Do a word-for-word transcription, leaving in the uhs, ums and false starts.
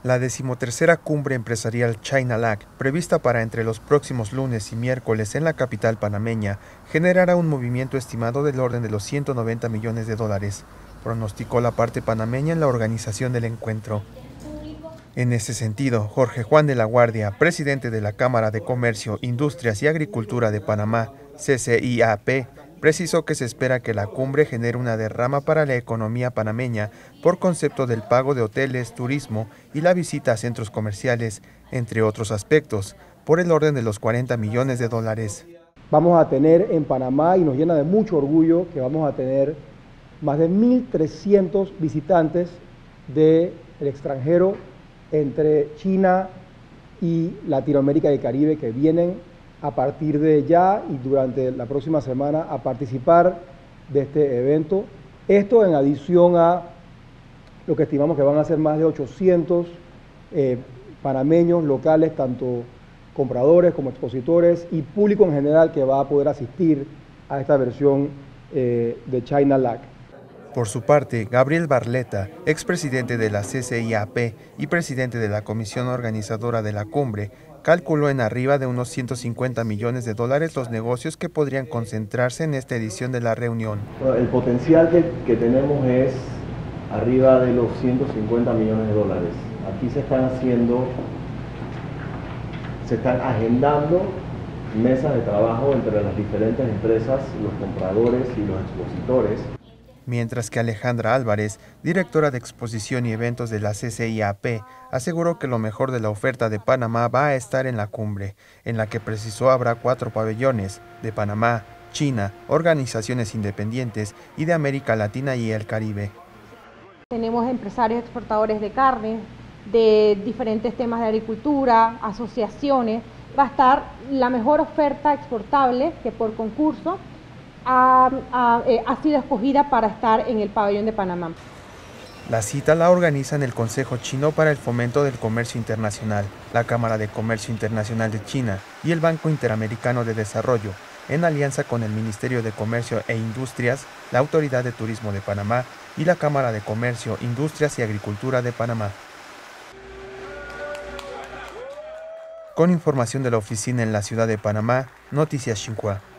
La decimotercera cumbre empresarial China-L A C, prevista para entre los próximos lunes y miércoles en la capital panameña, generará un movimiento estimado del orden de los ciento noventa millones de dólares, pronosticó la parte panameña en la organización del encuentro. En ese sentido, Jorge Juan de la Guardia, presidente de la Cámara de Comercio, Industrias y Agricultura de Panamá, C C I A P, precisó que se espera que la cumbre genere una derrama para la economía panameña por concepto del pago de hoteles, turismo y la visita a centros comerciales, entre otros aspectos, por el orden de los cuarenta millones de dólares. Vamos a tener en Panamá, y nos llena de mucho orgullo, que vamos a tener más de mil trescientos visitantes del extranjero entre China y Latinoamérica y el Caribe que vienen a partir de ya y durante la próxima semana a participar de este evento. Esto en adición a lo que estimamos que van a ser más de ochocientos eh, panameños locales, tanto compradores como expositores y público en general que va a poder asistir a esta versión eh, de China-L A C. Por su parte, Gabriel Barletta, expresidente de la C C I A P y presidente de la comisión organizadora de la cumbre, calculó en arriba de unos ciento cincuenta millones de dólares los negocios que podrían concentrarse en esta edición de la reunión. Bueno, el potencial que, que tenemos es arriba de los ciento cincuenta millones de dólares. Aquí se están haciendo, se están agendando mesas de trabajo entre las diferentes empresas, los compradores y los expositores. Mientras que Alejandra Álvarez, directora de exposición y eventos de la C C I A P, aseguró que lo mejor de la oferta de Panamá va a estar en la cumbre, en la que precisó habrá cuatro pabellones, de Panamá, China, organizaciones independientes y de América Latina y el Caribe. Tenemos empresarios exportadores de carne, de diferentes temas de agricultura, asociaciones. Va a estar la mejor oferta exportable que por concurso Ha, ha, eh, ha sido escogida para estar en el pabellón de Panamá. La cita la organizan el Consejo Chino para el Fomento del Comercio Internacional, la Cámara de Comercio Internacional de China y el Banco Interamericano de Desarrollo, en alianza con el Ministerio de Comercio e Industrias, la Autoridad de Turismo de Panamá y la Cámara de Comercio, Industrias y Agricultura de Panamá. Con información de la oficina en la ciudad de Panamá, Noticias Xinhua.